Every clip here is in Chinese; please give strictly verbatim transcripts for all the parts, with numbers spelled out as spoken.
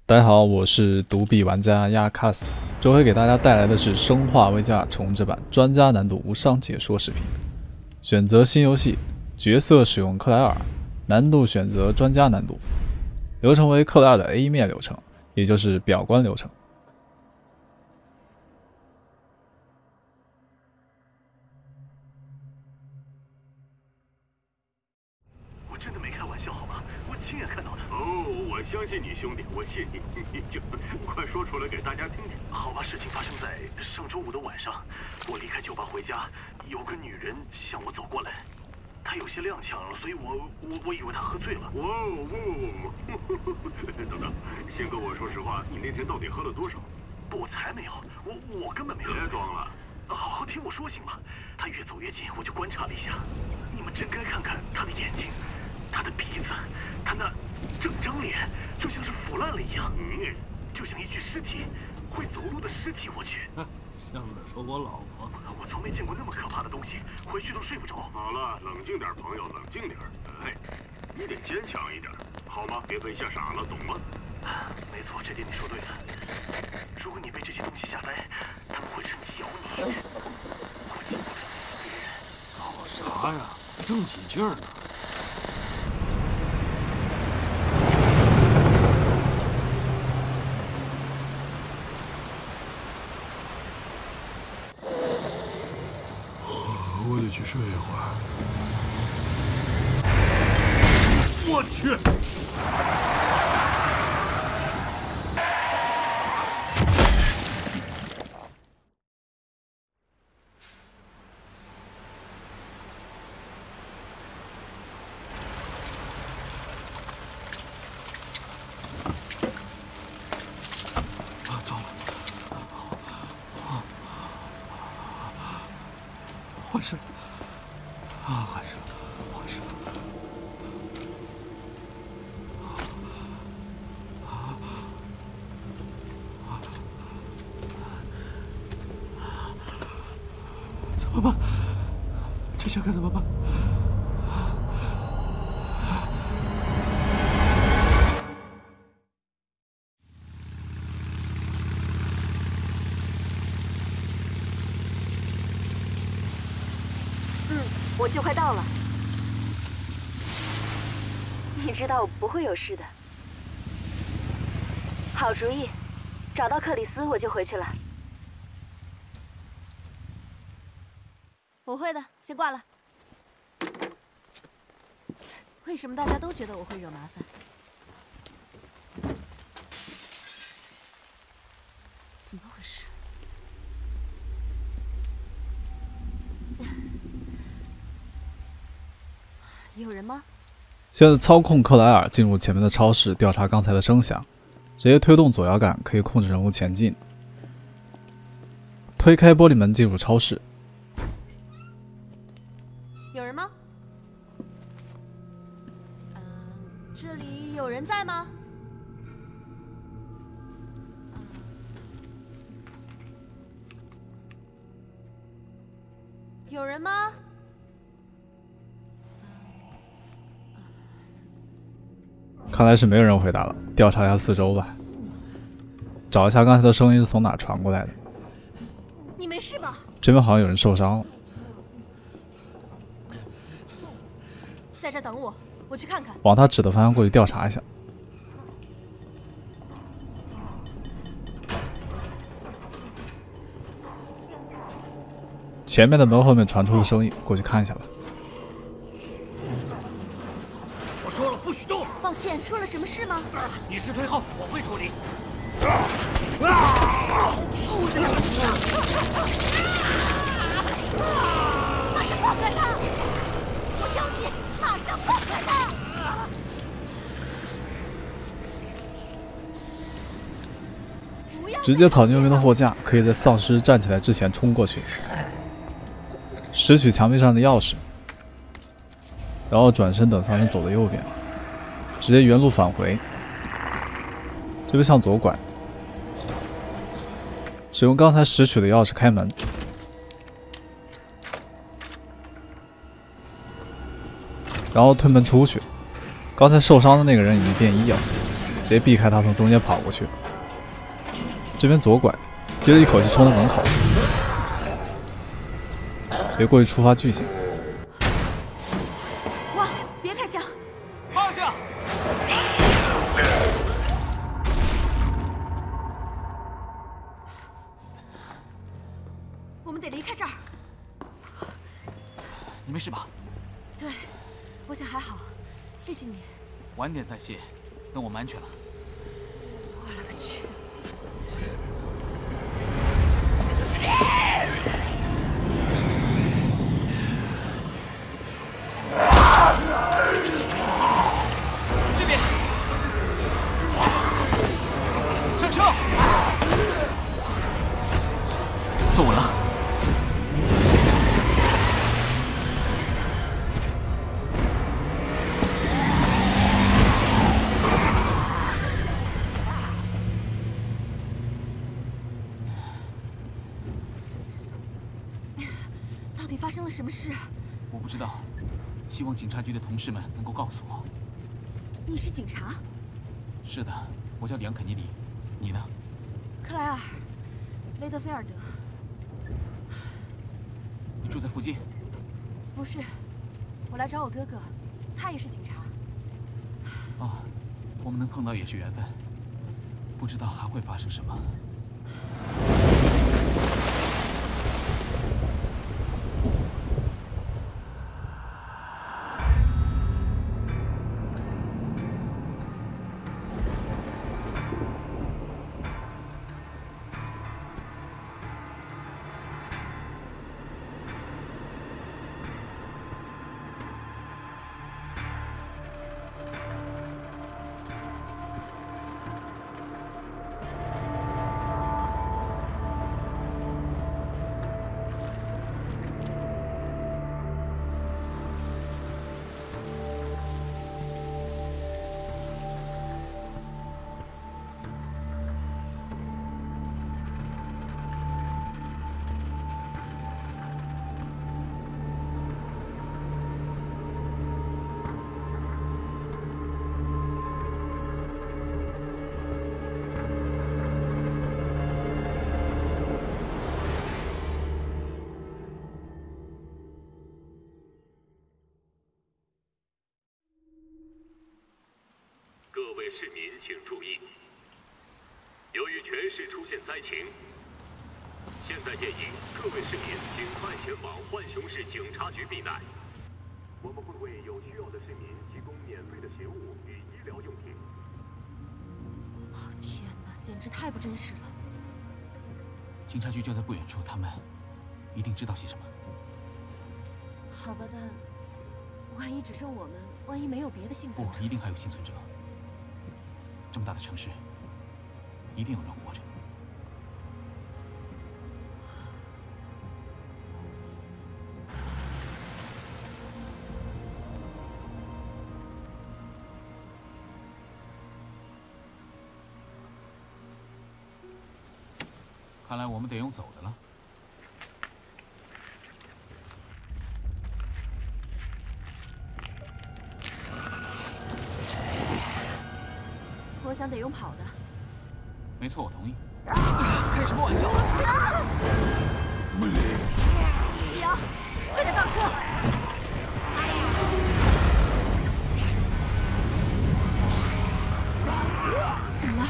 大家好，我是独臂玩家亚卡斯，这回给大家带来的是《生化危机二》重置版专家难度无伤解说视频。选择新游戏，角色使用克莱尔，难度选择专家难度，流程为克莱尔的 A 面流程，也就是表观流程。 真的没开玩笑，好吗？我亲眼看到的。 哦，我相信你，兄弟，我信你。你就快说出来给大家听听。 好吧，事情发生在上周五的晚上，我离开酒吧回家，有个女人向我走过来，她有些踉跄，所以我我我以为她喝醉了。 哇哦哇哦！等等，先跟我说实话，你那天到底喝了多少？ 不，我才没有，我我根本没喝。 别装了。 好好听我说行吗？她越走越近，我就观察了一下。你们真该看看她的眼睛。 他的鼻子，他那整张脸就像是腐烂了一样，嗯，就像一具尸体，会走路的尸体。我去， 像在说我老婆。 我从没见过那么可怕的东西，回去都睡不着。 好了，冷静点，朋友，冷静点。哎，你得坚强一点，好吗？别被吓傻了，懂吗？ 没错，这点你说对了。如果你被这些东西吓呆，他们会趁机咬你。估计别人搞啥呀？正起劲儿呢。 我得去睡一会儿。我去！啊，糟了！坏事！ 啊，坏事了，坏事了！怎么办？这下该怎么办？ 嗯，我就快到了。 你知道我不会有事的。好主意，找到克里斯我就回去了。 我会的，先挂了。为什么大家都觉得我会惹麻烦？怎么回事？有人吗？ 现在操控克莱尔进入前面的超市调查刚才的声响，直接推动左摇杆可以控制人物前进。推开玻璃门进入超市。 有人吗？嗯，这里有人在吗？有人吗？ 看来是没有人回答了，调查一下四周吧，找一下刚才的声音是从哪传过来的。 你没事吧？ 这边好像有人受伤了。 在这等我，我去看看。 往他指的方向过去调查一下。前面的门后面传出的声音，过去看一下吧。 说了不许动！ 抱歉，出了什么事吗？ 你是退后，我会处理。 马上放开他！我要你马上放开他！ 直接跑进右边的货架，可以在丧尸站起来之前冲过去，拾取墙壁上的钥匙。 然后转身等丧尸走到右边，直接原路返回。这边向左拐，使用刚才拾取的钥匙开门，然后推门出去。刚才受伤的那个人已经变异了， 接避开他从中间跑过去。这边左拐，接着一口气冲到门口，别过去触发剧情。 哇！别开枪！ 放下！ 我们得离开这儿。 你没事吧？ 对，我想还好，谢谢你。 晚点再谢，等我们安全了。 我勒个去！ 这边，上车，坐稳了。 到底发生了什么事？ 我不知道，希望警察局的同事们能够告诉我。 你是警察？ 是的，我叫里昂·肯尼迪。你呢？ 克莱尔·雷德菲尔德。 你住在附近？ 不是，我来找我哥哥，他也是警察。 哦，我们能碰到也是缘分。不知道还会发生什么。 各位市民请注意，由于全市出现灾情，现在建议各位市民尽快前往浣熊市警察局避难。我们会为有需要的市民提供免费的食物与医疗用品。 哦天哪，简直太不真实了！ 警察局就在不远处，他们一定知道些什么。 好吧，但万一只剩我们，万一没有别的幸存者， 不，一定还有幸存者。这么大的城市，一定有人活着。看来我们得用走的了。 我想得用跑的。 没错，我同意。开什么玩笑？ 李阳，快点倒车！怎么了？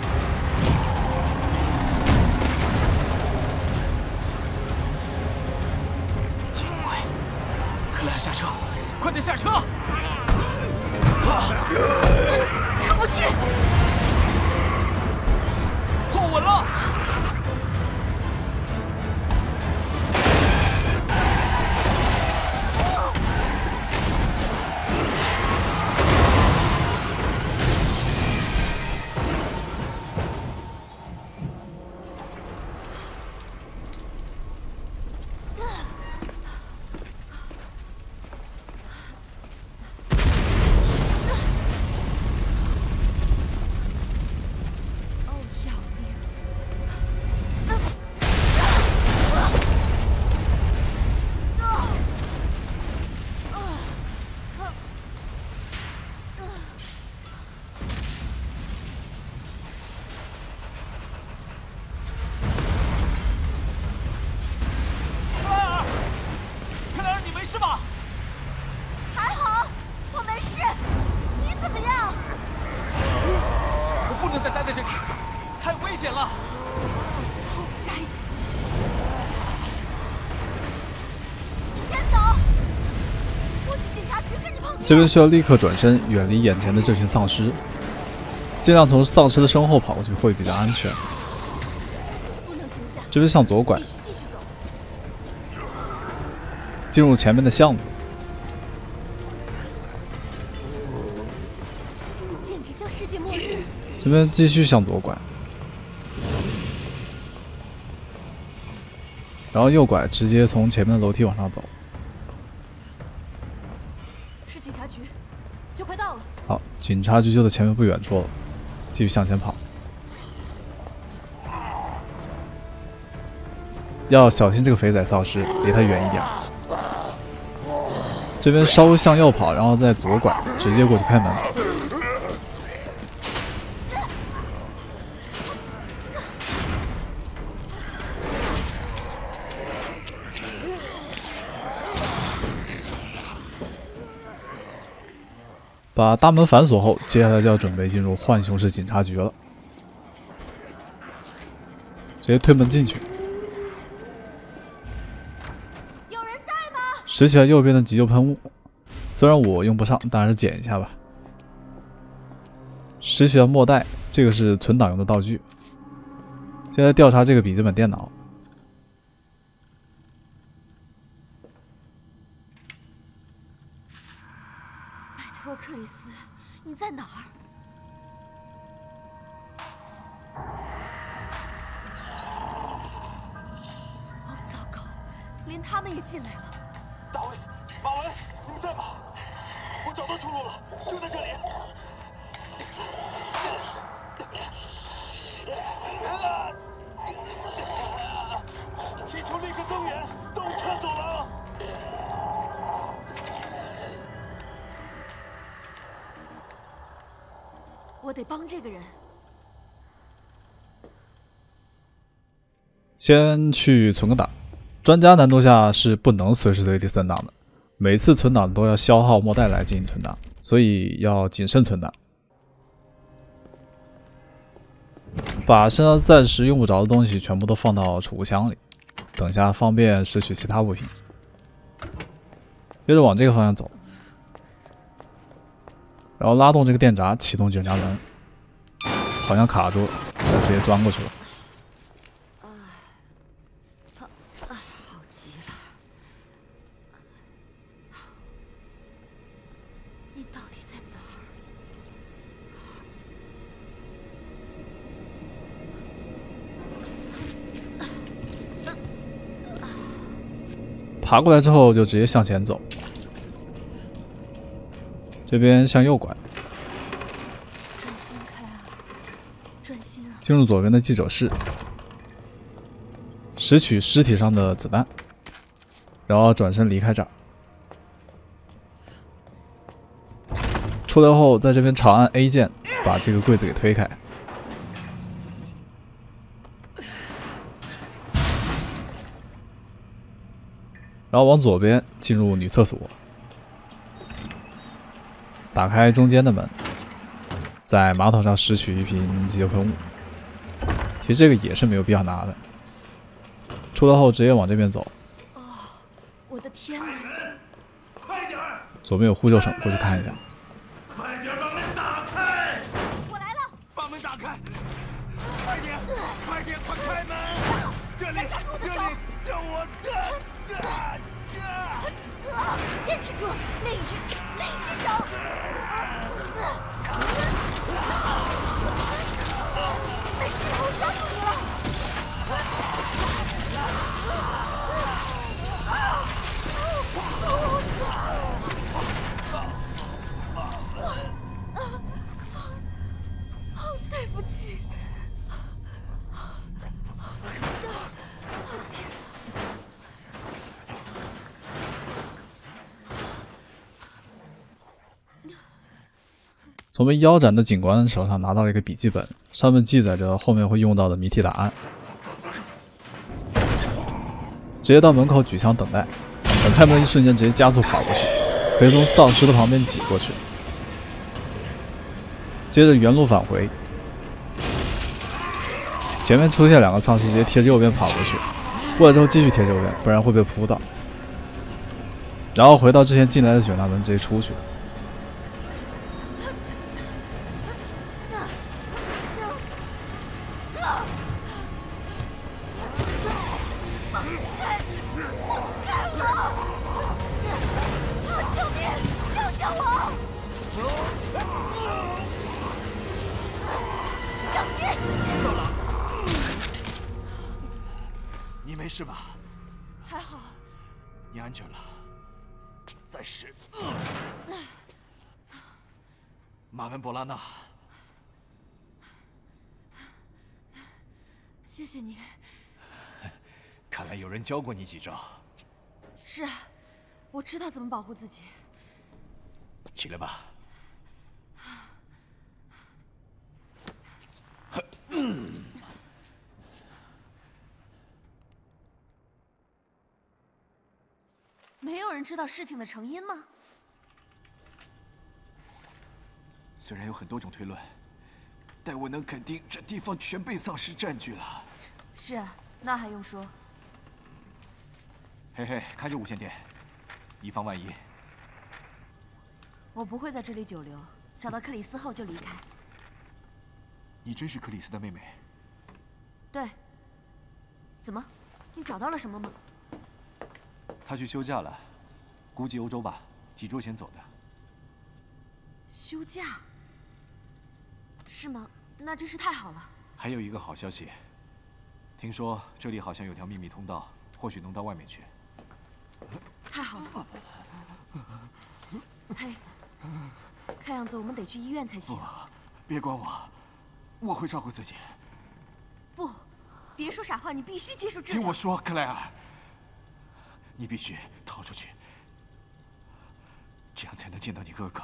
见鬼！克莱尔，下车！快点下车！ 出不去！ 坐稳了！ 险了！ 该死！你先走，我去警察局跟你碰面。 这边需要立刻转身，远离眼前的这群丧尸，尽量从丧尸的身后跑过去会比较安全。 不能停下， 这边向左拐， 必须继续走。 进入前面的巷子。 简直像世界末日！ 这边继续向左拐，然后右拐，直接从前面的楼梯往上走。 是警察局，就快到了。 好，警察局就在前面不远处了，继续向前跑。要小心这个肥仔丧尸，离他远一点。这边稍微向右跑，然后再左拐，直接过去开门。 把大门反锁后，接下来就要准备进入浣熊市警察局了。直接推门进去。 有人在吗？ 拾起来右边的急救喷雾，虽然我用不上，但还是捡一下吧。拾起来墨袋，这个是存档用的道具。接下来调查这个笔记本电脑。 托克里斯，你在哪儿？哦，糟糕，连他们也进来了。 大卫、马文，你们在吗？我找到出路了，就在这里。祈求立刻增援，都撤走了。 我得帮这个人。 先去存个档，专家难度下是不能随时随地存档的，每次存档都要消耗墨袋来进行存档，所以要谨慎存档。把身上暂时用不着的东西全部都放到储物箱里，等下方便拾取其他物品。接着往这个方向走。 然后拉动这个电闸，启动卷闸门，好像卡住了，就直接钻过去了。 啊，啊，好极了！你到底在哪儿？ 爬过来之后就直接向前走。 这边向右拐， 专心开啊，专心啊！ 进入左边的记者室，拾取尸体上的子弹，然后转身离开这儿。出来后，在这边长按 A 键，把这个柜子给推开。然后往左边进入女厕所。 打开中间的门，在马桶上拾取一瓶急救喷雾。其实这个也是没有必要拿的。出来后直接往这边走。 哦，我的天哪！ 快点儿！ 左边有呼救声，过去看一下。 快点把门打开！ 我来了！ 把门打开！快点！快点！快开门！这里！这里！救我！啊！ 啊！坚持住，另一只，另一只手。没事，我抓住你了。哦，对不起。天。 从被腰斩的警官手上拿到了一个笔记本，上面记载着后面会用到的谜题答案。直接到门口举枪等待，等开门的一瞬间直接加速跑过去，可以从丧尸的旁边挤过去。接着原路返回， 前面出现两个丧尸，直接贴着右边跑过去，过来之后继续贴着右边，不然会被扑到。然后回到之前进来的九大门，直接出去。 你没事吧？ 还好。 你安全了。再试。马文博拉纳， 谢谢你。 看来有人教过你几招。 是啊，我知道怎么保护自己。 起来吧。 没有人知道事情的成因吗？ 虽然有很多种推论，但我能肯定这地方全被丧尸占据了。 是啊，那还用说？ 嘿嘿，看着无线电，以防万一。 我不会在这里久留，找到克里斯后就离开。 你真是克里斯的妹妹？ 对。怎么？你找到了什么吗？ 他去休假了，估计欧洲吧，几周前走的。 休假？是吗？那真是太好了。 还有一个好消息，听说这里好像有条秘密通道，或许能到外面去。 太好了。嘿，看样子我们得去医院才行。 不，别管我，我会照顾自己。 不，别说傻话，你必须接受治疗。 听我说，克莱尔。你必须逃出去，这样才能见到你哥哥。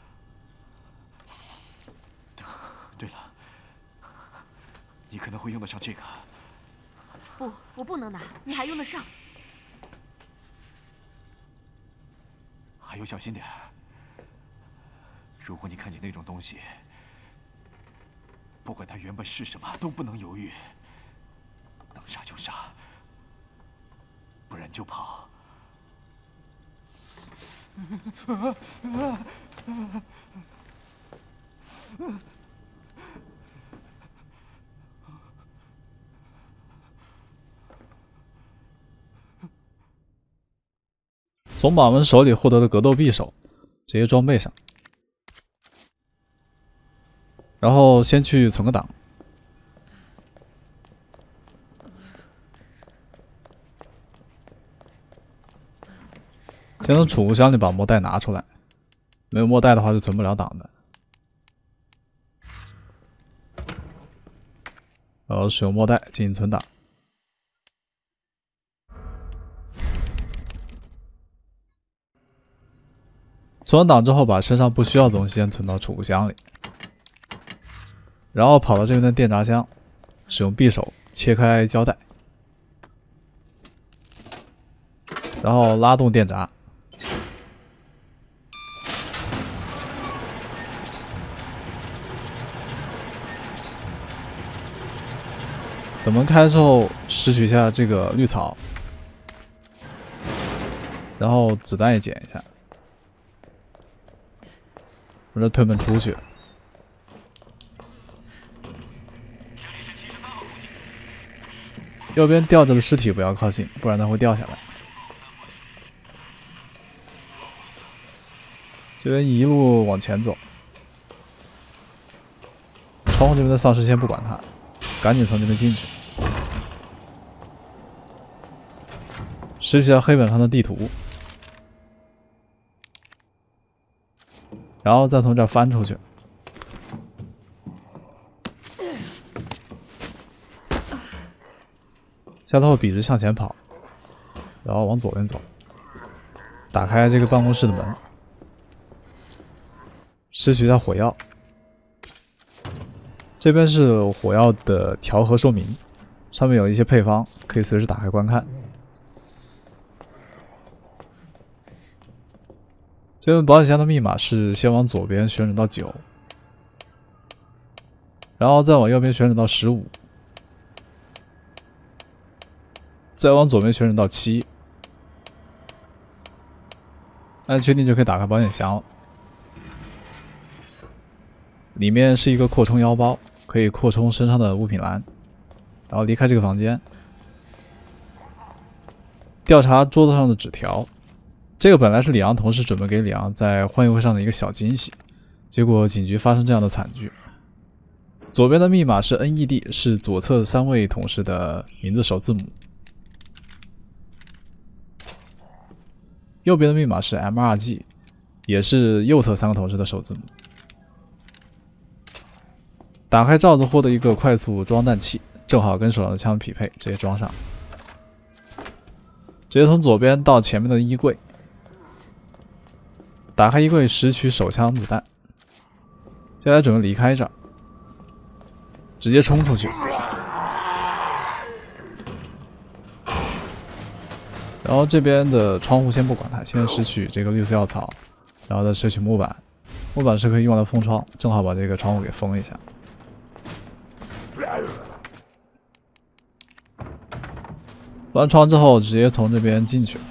对了，你可能会用得上这个。 不，我不能拿，你还用得上。 还有，小心点。如果你看见那种东西，不管它原本是什么，都不能犹豫，能杀就杀。不然就跑。 从马文手里获得的格斗匕首，直接装备上，然后先去存个档。先从储物箱里把墨袋拿出来，没有墨袋的话是存不了档的。然后使用墨袋进行存档。存完档之后，把身上不需要的东西先存到储物箱里，然后跑到这边的电闸箱，使用匕首切开胶带，然后拉动电闸。等门开之后，拾取一下这个绿草，然后子弹也捡一下，我这推门出去。右边吊着的尸体不要靠近，不然它会掉下来。这边一路往前走，窗户这边的丧尸先不管它，赶紧从这边进去。拾取一下黑板上的地图，然后再从这儿翻出去。下头笔直向前跑，然后往左边走，打开这个办公室的门，拾取一下火药。这边是火药的调和说明，上面有一些配方，可以随时打开观看。这边保险箱的密码是先往左边旋转到九，然后再往右边旋转到十五， 再往左边旋转到七，按确定就可以打开保险箱了。里面是一个扩充腰包，可以扩充身上的物品栏。然后离开这个房间，调查桌子上的纸条。这个本来是里昂同事准备给里昂在欢迎会上的一个小惊喜，结果警局发生这样的惨剧。左边的密码是 N E D， 是左侧三位同事的名字首字母。右边的密码是 M R G， 也是右侧三个同事的首字母。打开罩子获得一个快速装弹器，正好跟手上的枪匹配，直接装上。直接从左边到前面的衣柜，打开衣柜拾取手枪子弹。接下来准备离开这儿，直接冲出去。然后这边的窗户先不管它，先拾取这个绿色药草，然后再拾取木板。木板是可以用来封窗，正好把这个窗户给封一下。完窗之后，直接从这边进去。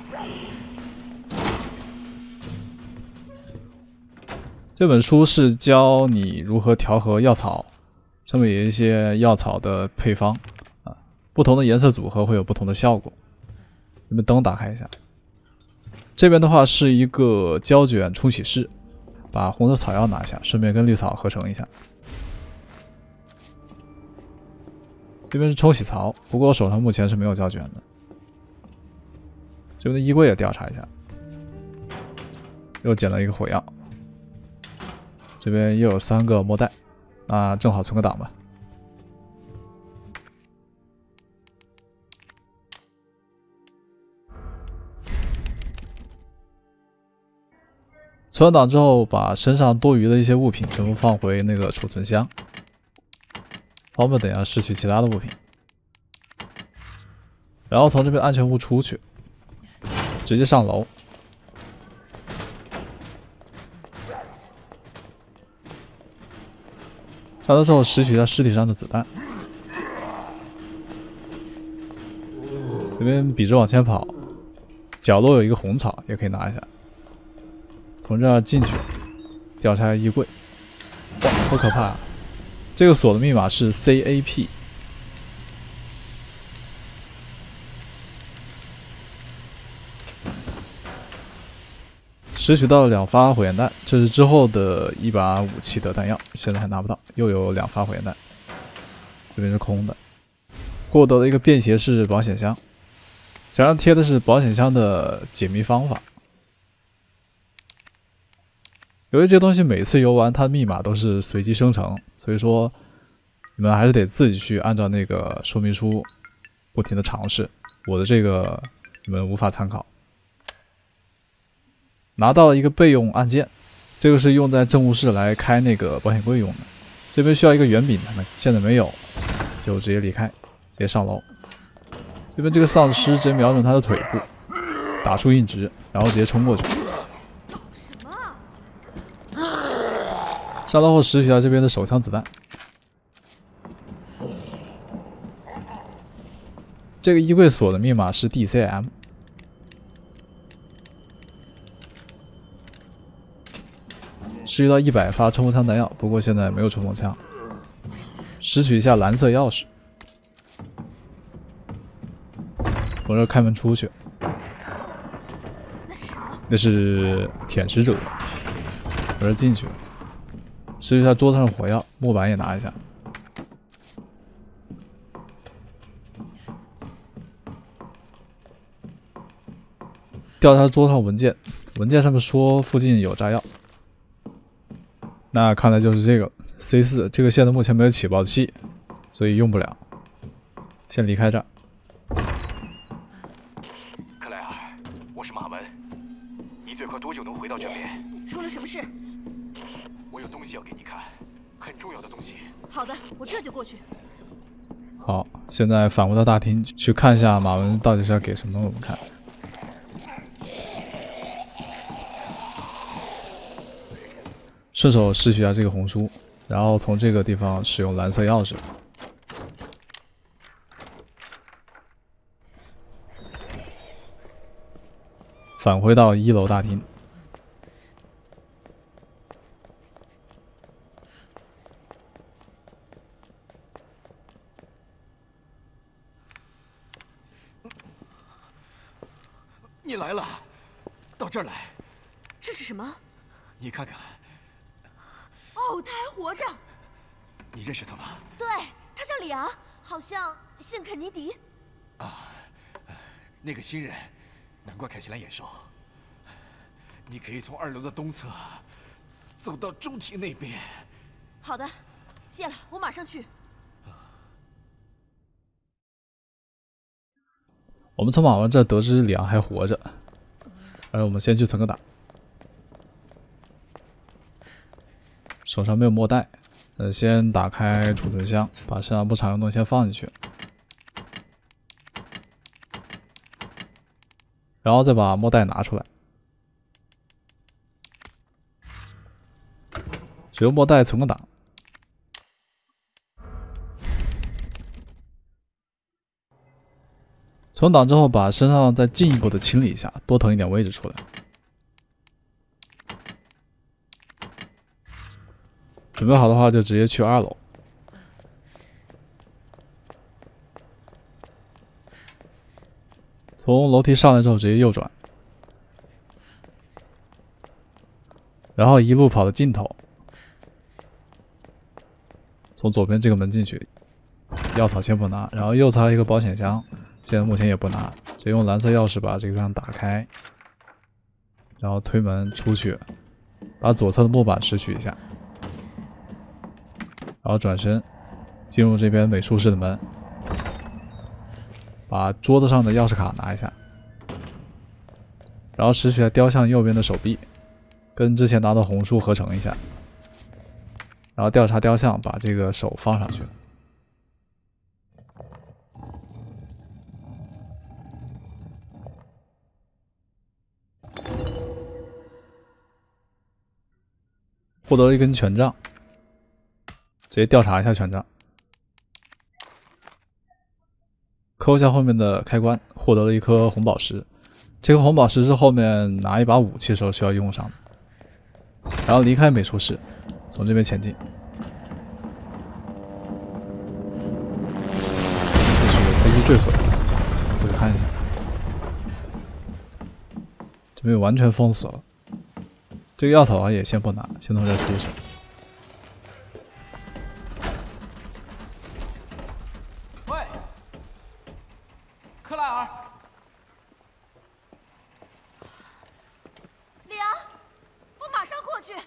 这本书是教你如何调和药草，上面有一些药草的配方啊，不同的颜色组合会有不同的效果。这边灯打开一下，这边的话是一个胶卷冲洗室，把红色草药拿下，顺便跟绿草合成一下。这边是冲洗槽，不过我手上目前是没有胶卷的。这边的衣柜也调查一下，又捡了一个火药。这边又有三个墨袋，那正好存个档吧。存完档之后，把身上多余的一些物品全部放回那个储存箱，方便等一下拾取其他的物品。然后从这边安全屋出去，直接上楼。上楼之后拾取一下尸体上的子弹。这边笔直往前跑，角落有一个红草，也可以拿一下。从这儿进去，调查衣柜。哇，好可怕啊！这个锁的密码是 C A P。拾取到了两发火焰弹，这是之后的一把武器的弹药，现在还拿不到。又有两发火焰弹，这边是空的。获得了一个便携式保险箱，墙上贴的是保险箱的解密方法。由于这个东西每次游玩它的密码都是随机生成，所以说你们还是得自己去按照那个说明书不停的尝试。我的这个你们无法参考。拿到了一个备用按键，这个是用在政务室来开那个保险柜用的。这边需要一个圆柄的，现在没有，就直接离开，直接上楼。这边这个丧尸直接瞄准他的腿部，打出硬直，然后直接冲过去。上楼后拾取到这边的手枪子弹。这个衣柜锁的密码是 D C M。拾取到一百发冲锋枪弹药，不过现在没有冲锋枪。拾取一下蓝色钥匙，从这开门出去。那是舔食者，从这进去。拾取一下桌子上的火药，木板也拿一下。调查桌上文件，文件上面说附近有炸药。那看来就是这个 C 四， 这个现在目前没有起爆器，所以用不了。先离开这儿。 克莱尔，我是马文，你最快多久能回到这边？ 出了什么事？ 我有东西要给你看，很重要的东西。 好的，我这就过去。 好，现在返回到大厅去看一下马文到底是要给什么东西我们看。顺手拾取一下这个红书，然后从这个地方使用蓝色钥匙。 返回到一楼大厅。 你来了，到这儿来。 这是什么？ 你看看。 哦，他还活着。 你认识他吗？ 对，他叫里昂，好像姓肯尼迪。 啊，那个新人，难怪看起来眼熟。你可以从二楼的东侧走到中庭那边。 好的，谢了，我马上去。 我们从马文这得知里昂还活着，而我们先去存个档。手上没有墨袋，呃，先打开储存箱，把身上不常用的东西先放进去，然后再把墨袋拿出来，使用墨袋存个档。存档之后，把身上再进一步的清理一下，多腾一点位置出来。准备好的话，就直接去二楼。从楼梯上来之后，直接右转，然后一路跑到尽头，从左边这个门进去。药草先不拿，然后右侧一个保险箱。现在目前也不拿，直接用蓝色钥匙把这个箱打开，然后推门出去，把左侧的木板拾取一下，然后转身进入这边美术室的门，把桌子上的钥匙卡拿一下，然后拾起来雕像右边的手臂，跟之前拿的红书合成一下，然后调查雕像，把这个手放上去。获得了一根权杖，直接调查一下权杖，抠一下后面的开关，获得了一颗红宝石。这颗红宝石是后面拿一把武器时候需要用上的。然后离开美术室，从这边前进。这是有飞机坠毁，过去看一下。这边完全封死了。这个药草啊也先不拿，先从这出去。 喂，克莱尔， 里昂，我马上过去。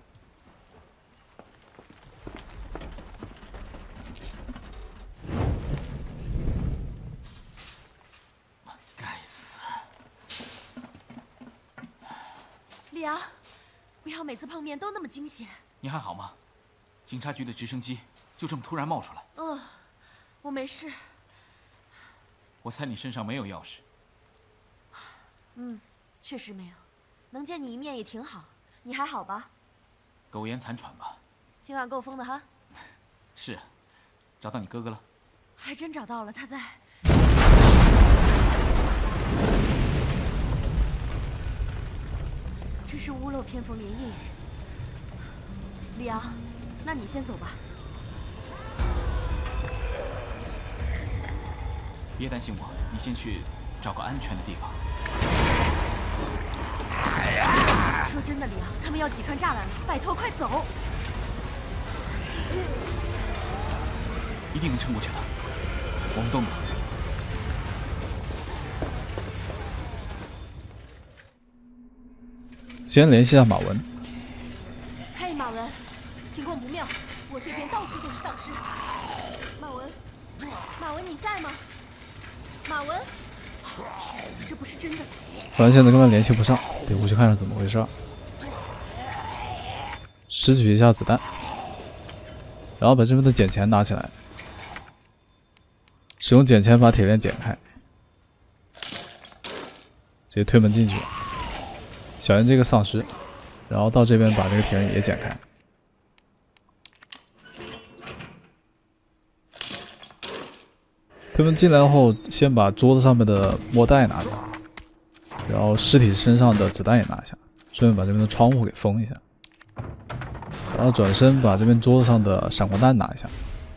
该死！ 里昂。不要每次碰面都那么惊险。 你还好吗？警察局的直升机就这么突然冒出来。 嗯，我没事。 我猜你身上没有钥匙。 嗯，确实没有。能见你一面也挺好。你还好吧？ 苟延残喘吧。 今晚够疯的哈。 是，找到你哥哥了。 还真找到了，他在。真是屋漏偏逢连夜雨。里昂，那你先走吧。 别担心我，你先去找个安全的地方。 说真的，里昂，他们要挤穿栅栏了，拜托快走！ 一定能撑过去的，我们都能。 先联系一下马文。 嘿，马文，情况不妙，我这边到处都是丧尸。马文，马文你在吗？马文，这不是真的。 突然现在根本联系不上，得过去看看怎么回事。拾取一下子弹，然后把这边的捡钱拿起来，使用捡钱把铁链剪开，直接推门进去。小心这个丧尸，然后到这边把这个铁链也剪开。推门进来后，先把桌子上面的墨袋拿掉， 然后尸体身上的子弹也拿下，顺便把这边的窗户给封一下。然后转身把这边桌子上的闪光弹拿一下，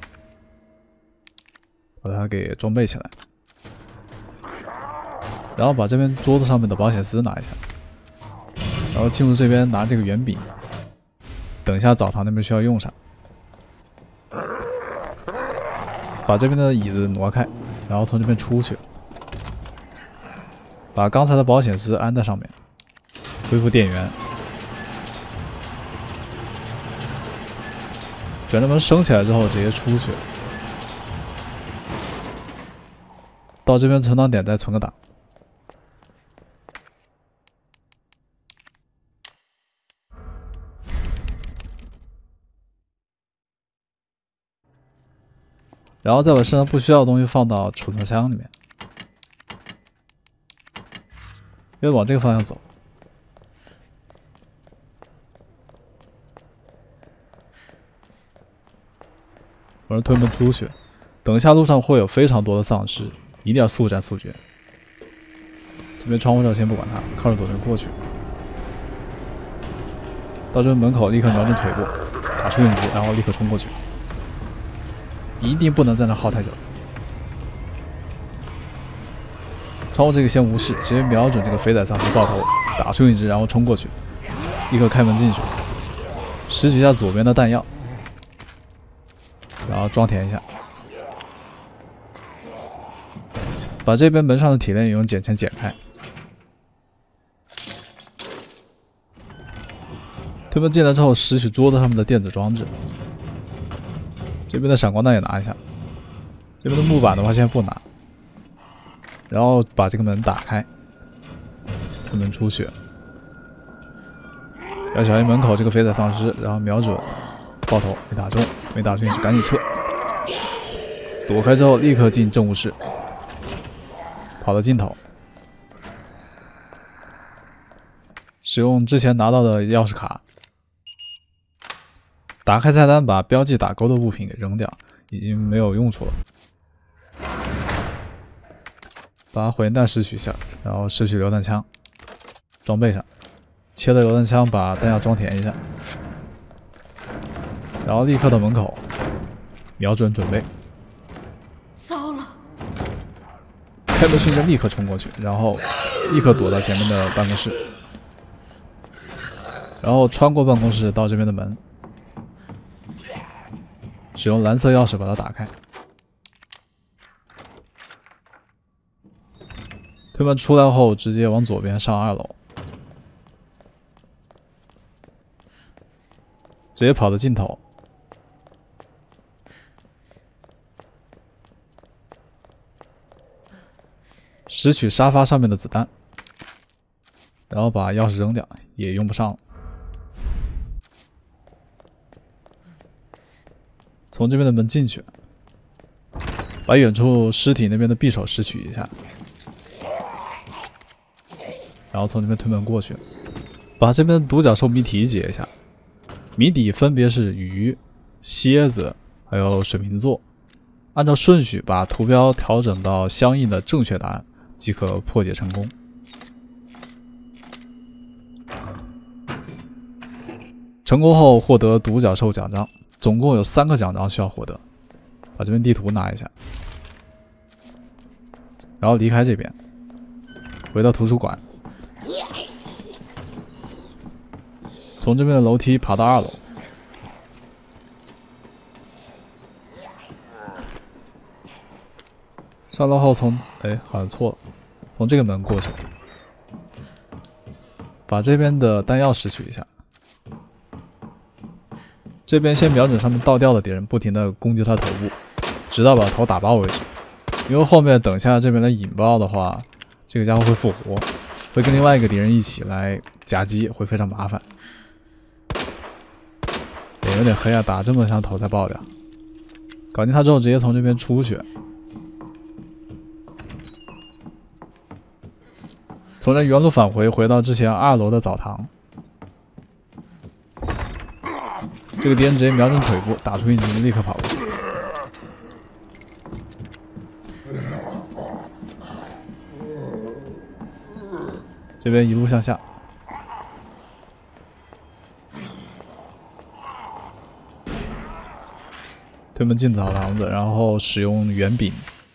把它给装备起来。然后把这边桌子上面的保险丝拿一下，然后进入这边拿这个圆柄，等一下澡堂那边需要用上。把这边的椅子挪开，然后从这边出去，把刚才的保险丝安在上面，恢复电源。卷帘门升起来之后直接出去，到这边存档点再存个档。然后再把身上不需要的东西放到储存箱里面，因为往这个方向走。从这推门出去，等一下路上会有非常多的丧尸，一定要速战速决。这边窗户上先不管它，靠着左边过去。到这边门口立刻瞄准腿部，打出影子，然后立刻冲过去。一定不能在那耗太久。窗户这个先无视，直接瞄准这个肥仔丧尸爆头，打出一只，然后冲过去，立刻开门进去，拾取一下左边的弹药，然后装填一下，把这边门上的铁链用剪钳剪开。推门进来之后，拾取桌子上面的电子装置。这边的闪光弹也拿一下，这边的木板的话先不拿，然后把这个门打开，推门出去，要小心门口这个肥仔丧尸，然后瞄准爆头，没打中，没打中就赶紧撤，躲开之后立刻进政务室，跑到尽头，使用之前拿到的钥匙卡。打开菜单，把标记打勾的物品给扔掉，已经没有用处了。把火焰弹拾取下，然后拾取榴弹枪，装备上。切了榴弹枪，把弹药装填一下，然后立刻到门口，瞄准准备。 糟了！ 开门瞬间立刻冲过去，然后立刻躲到前面的办公室，然后穿过办公室到这边的门。使用蓝色钥匙把它打开，推门出来后直接往左边上二楼，直接跑到尽头，拾取沙发上面的子弹，然后把钥匙扔掉，也用不上了。从这边的门进去，把远处尸体那边的匕首拾取一下，然后从这边推门过去，把这边的独角兽谜题解一下。谜底分别是鱼、蝎子还有水瓶座，按照顺序把图标调整到相应的正确答案，即可破解成功。成功后获得独角兽奖章。总共有三个奖章需要获得，把这边地图拿一下，然后离开这边，回到图书馆，从这边的楼梯爬到二楼，上楼后从哎好像错了，从这个门过去，把这边的弹药拾取一下。这边先瞄准上面倒吊的敌人，不停的攻击他头部，直到把头打爆为止。因为后面等下这边的引爆的话，这个家伙会复活，会跟另外一个敌人一起来夹击，会非常麻烦。也有点黑啊，打这么响头才爆掉。搞定他之后，直接从这边出去，从这原路返回，回到之前二楼的澡堂。这个敌人直接瞄准腿部，打出一击，立刻跑过去。 这边一路向下。推门进澡堂子，然后使用圆柄。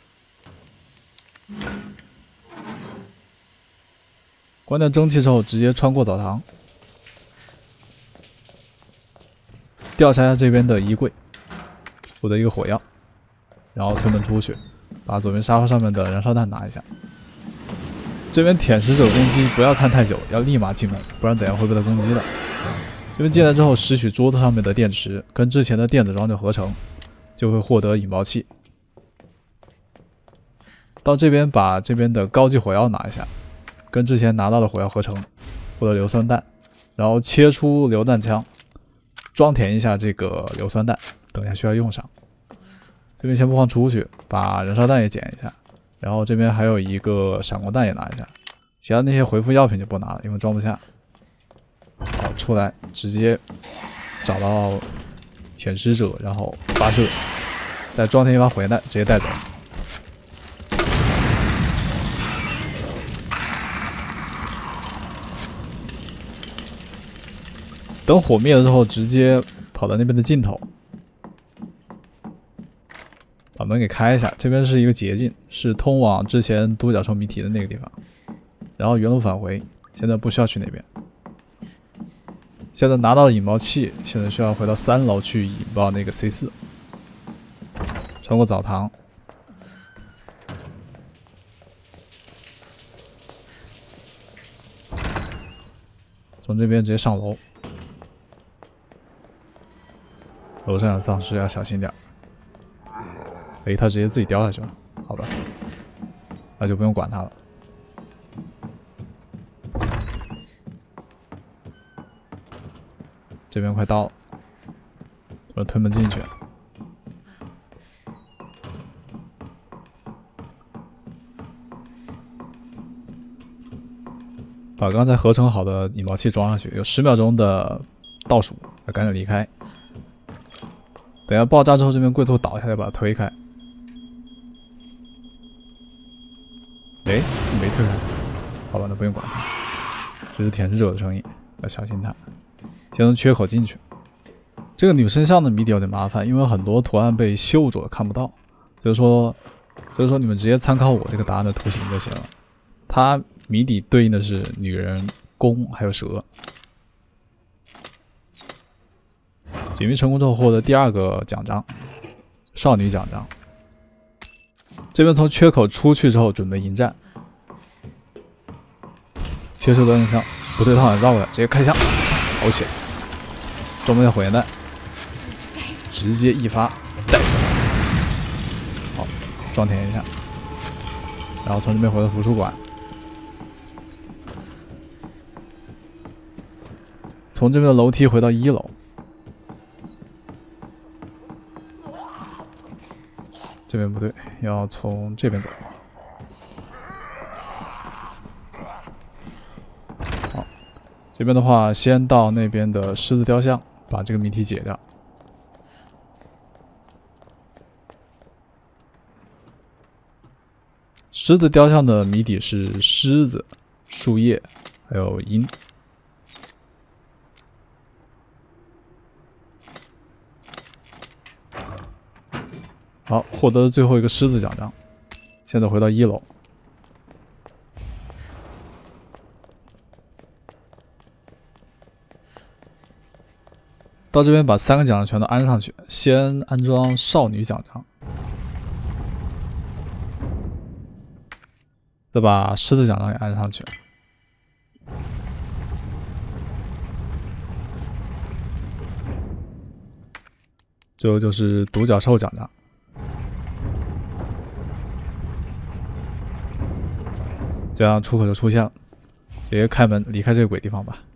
关掉蒸汽之后，直接穿过澡堂，调查一下这边的衣柜，获得一个火药，然后推门出去，把左边沙发上面的燃烧弹拿一下。这边舔食者攻击不要看太久，要立马进门，不然等下会被他攻击的。这边进来之后，拾取桌子上面的电池，跟之前的电子装置合成，就会获得引爆器。到这边把这边的高级火药拿一下，跟之前拿到的火药合成，获得硫酸弹，然后切出榴弹枪，装填一下这个硫酸弹，等一下需要用上。这边先不放出去，把燃烧弹也捡一下，然后这边还有一个闪光弹也拿一下，其他那些回复药品就不拿了，因为装不下。好，出来直接找到舔食者，然后发射，再装填一把火焰弹，直接带走。等火灭了之后，直接跑到那边的尽头，把门给开一下。这边是一个捷径，是通往之前独角兽谜题的那个地方，然后原路返回。现在不需要去那边。现在拿到了引爆器，现在需要回到三楼去引爆那个 C 四。穿过澡堂，从这边直接上楼。楼上有丧尸，要小心点。哎，他直接自己掉下去了，好吧，那就不用管他了。这边快到了，我推门进去。把刚才合成好的引爆器装上去，有十秒钟的倒数，要赶紧离开。等下爆炸之后，这边柜头倒下来，把它推开。哎，没推开，好吧，那不用管它。这是舔食者的声音，要小心它。先从缺口进去。这个女生像的谜底有点麻烦，因为很多图案被绣着看不到，所以说，所以说你们直接参考我这个答案的图形就行了。它谜底对应的是女人、弓还有蛇。解谜成功之后获得第二个奖章，少女奖章。这边从缺口出去之后准备迎战，切出端枪，不对套绕过来，直接开枪，好险！装备的火焰弹，直接一发带走。好，装填一下，然后从这边回到图书馆，从这边的楼梯回到一楼。这边不对，要从这边走。好，这边的话，先到那边的狮子雕像，把这个谜题解掉。狮子雕像的谜底是狮子、树叶还有鹰。好，获得最后一个狮子奖章。现在回到一楼，到这边把三个奖章全都安上去。先安装少女奖章，再把狮子奖章也安上去。最后就是独角兽奖章。这样出口就出现了，直接开门离开这个鬼地方吧。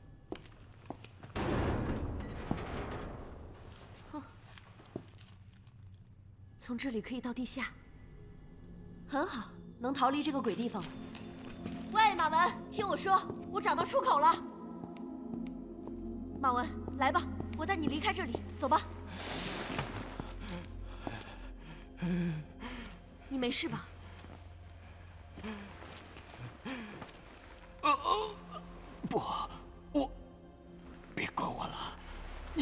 从这里可以到地下，很好，能逃离这个鬼地方了。喂，马文，听我说，我找到出口了。马文，来吧，我带你离开这里，走吧。你没事吧？ 呃呃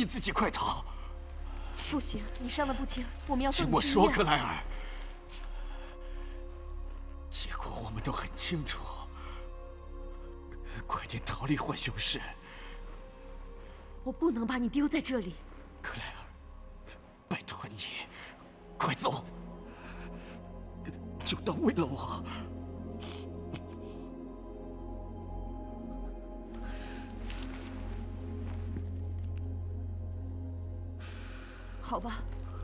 你自己快逃！ 不行，你伤得不轻，我们要送听我说， 你去医院。 克莱尔。结果我们都很清楚。快点逃离浣熊市！ 我不能把你丢在这里。 克莱尔，拜托你，快走！就当为了我。 好吧。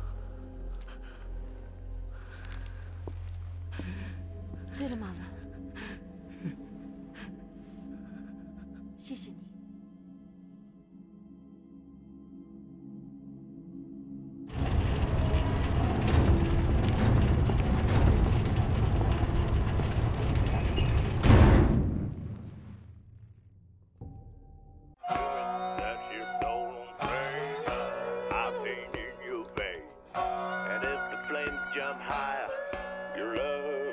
对了，马文，谢谢你。 Jump higher, your love